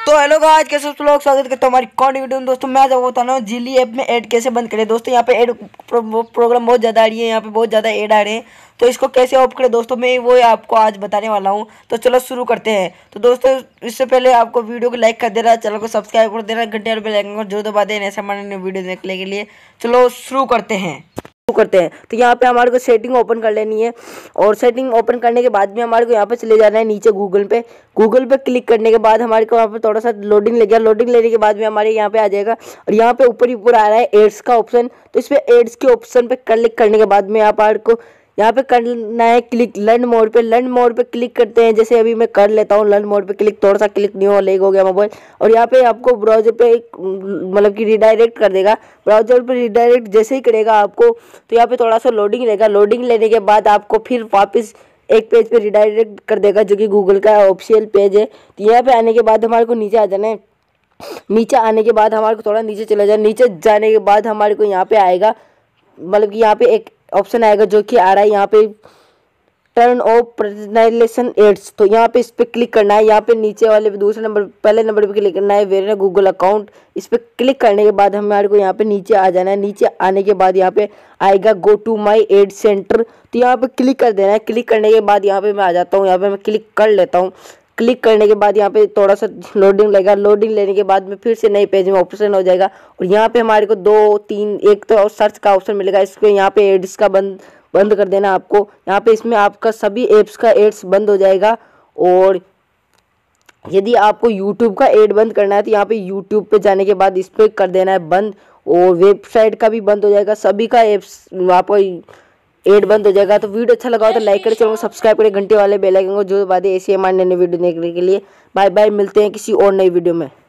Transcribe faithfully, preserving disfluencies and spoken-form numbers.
तो hello guys, कैसे सब लोग, स्वागत करता हूँ हमारी कौन वीडियो में। दोस्तों मैं जब बताना हूँ जिली ऐप में ऐड कैसे बंद करें। दोस्तों यहाँ पे ऐड प्रो, प्रोग्राम बहुत ज़्यादा आ रही है, यहाँ पे बहुत ज़्यादा ऐड आ रहे हैं, तो इसको कैसे ऑफ करें दोस्तों मैं वो आपको आज बताने वाला हूँ। तो चलो शुरू करते हैं। तो दोस्तों इससे पहले आपको वीडियो को लाइक कर देना, चैनल को सब्सक्राइब कर देना, घंटे और बेल आइकन को जरूर दबा देना ऐसे हमारे वीडियो देखने के लिए। चलो शुरू करते हैं करते हैं तो यहाँ पे हमारे को सेटिंग ओपन कर लेनी है, और सेटिंग ओपन करने के बाद में हमारे को यहाँ पे चले जाना है नीचे गूगल पे। गूगल पे क्लिक करने के बाद हमारे को यहाँ पे थोड़ा सा लोडिंग ले गया। लोडिंग लेने के बाद में हमारे यहाँ पे आ जाएगा, और यहाँ पे ऊपर ही ऊपर आ रहा है एड्स का ऑप्शन। तो इस पे एड्स के ऑप्शन पे क्लिक करने के बाद में आप को यहाँ पे करना है क्लिक लर्न मोड पे। लर्न मोड पे क्लिक करते हैं, जैसे अभी मैं कर लेता हूँ लर्न मोड पे क्लिक। थोड़ा सा क्लिक नहीं हो, लेग हो गया मोबाइल। और यहाँ पे आपको ब्राउजर पे मतलब कि रिडायरेक्ट कर देगा। ब्राउजर पे रिडायरेक्ट जैसे ही करेगा आपको, तो यहाँ पे थोड़ा सा लोडिंग लेगा। लोडिंग लेने के बाद आपको फिर वापस एक पेज पे रिडायरेक्ट कर देगा, जो कि गूगल का ऑफिशियल पेज है। तो यहाँ पे आने के बाद हमारे को नीचे आ जाना है। नीचे आने के बाद हमारे को थोड़ा नीचे चला जाए। नीचे जाने के बाद हमारे को यहाँ पे आएगा, मतलब कि यहाँ पे एक ऑप्शन आएगा जो कि आ रहा है यहाँ पे टर्न ऑफ पर्सनलाइजेशन एड्स। तो यहाँ पे इस पे क्लिक करना है। यहाँ पे नीचे वाले दूसरे नंबर पहले नंबर पे क्लिक करना है, वेयर गूगल अकाउंट। इस पे क्लिक करने के बाद हमारे को यहाँ पे नीचे आ जाना है। नीचे आने के बाद यहाँ पे आएगा go to my ad centre. तो यहाँ पे क्लिक कर देना है। क्लिक करने के बाद यहाँ पे मैं आ जाता हूँ। यहाँ पे मैं क्लिक कर लेता हूँ। क्लिक करने के बाद यहाँ पे थोड़ा सा लोडिंग लगेगा। लोडिंग लेने के बाद में फिर से नए पेज में ऑप्शन हो जाएगा, और यहाँ पे हमारे को दो तीन एक तो सर्च का ऑप्शन मिलेगा। इस पे यहाँ पे एड्स का बंद बंद कर देना आपको। यहाँ पे इसमें आपका सभी एप्स का एड्स बंद हो जाएगा। और यदि आपको यूट्यूब का एड बंद करना है तो यहाँ पे यूट्यूब पे जाने के बाद इस पे कर देना है बंद, और वेबसाइट का भी बंद हो जाएगा। सभी का एप्स आपको एड बंद हो जाएगा। तो वीडियो अच्छा लगा हो तो लाइक करें, चैनल को सब्सक्राइब करें, घंटे वाले बेल आइकन को जो बातें ऐसी हमारे नई वीडियो देखने के लिए। बाय बाय, मिलते हैं किसी और नई वीडियो में।